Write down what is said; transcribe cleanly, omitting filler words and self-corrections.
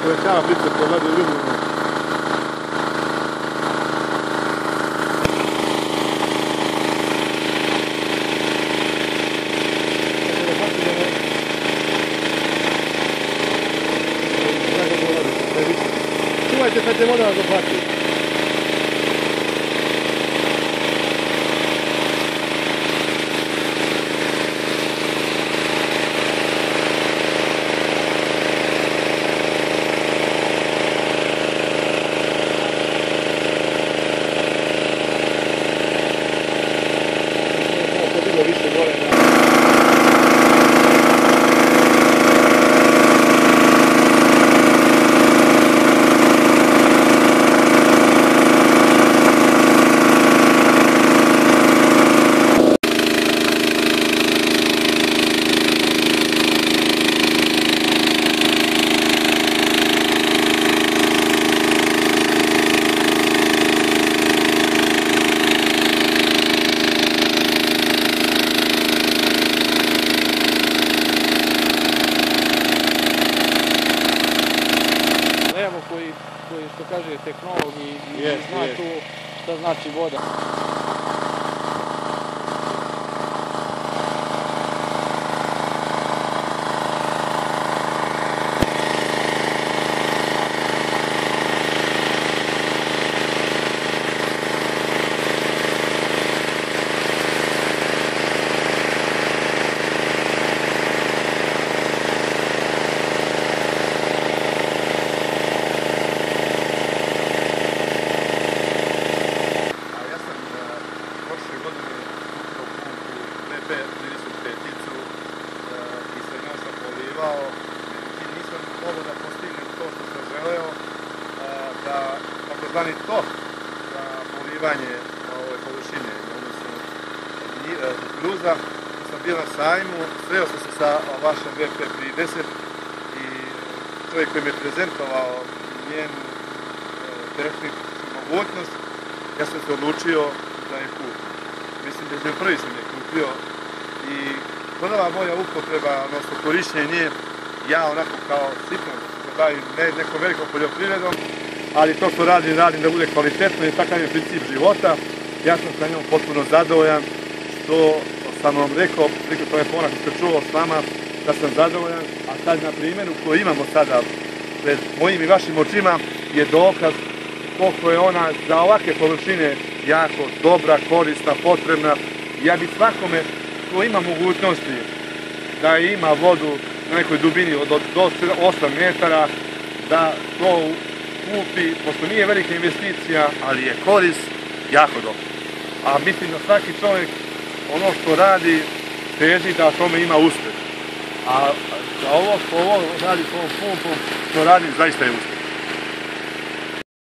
povećava pritisak kod mladih ljudi. Čuvajte kad će voda vas dohvati. Više gore na... koji što kaže tehnolog i zna tu šta znači voda. Nisam mogao da postignem to što sam želeo, da takozvani top za polivanje ove površine, odnosno gruza. Sam bio na sajmu, sreo sam se sa vašom VP30 i čovjek koji mi je prezentovao njenu tehničku mogućnost, ja sam se odlučio da je kupim. Mislim da je prvi sam je kupio i prva moja upotreba, odnosno korišćenje, ja onako kao sitno se bavim nekom velikom poljoprivredom, ali to što radim da bude kvalitetno i takav je princip života. Ja sam sa njom potpuno zadovoljan, što sam vam rekao preko telefona što ste čuo s vama da sam zadovoljan, a sad na primjeru koji imamo sada pred mojim i vašim očima je dokaz koliko je ona za ovakve površine jako dobra, korisna, potrebna. Ja bi svakome ko ima mogućnosti da ima vodu na nekoj dubini od 8 metara, da to kupi, pošto nije velika investicija, ali je korist jako dobro. A mislim da svaki čovjek ono što radi, teži da tome ima uspjeh. A ovo što radi s ovom pumpom, što radi zaista je uspjeh.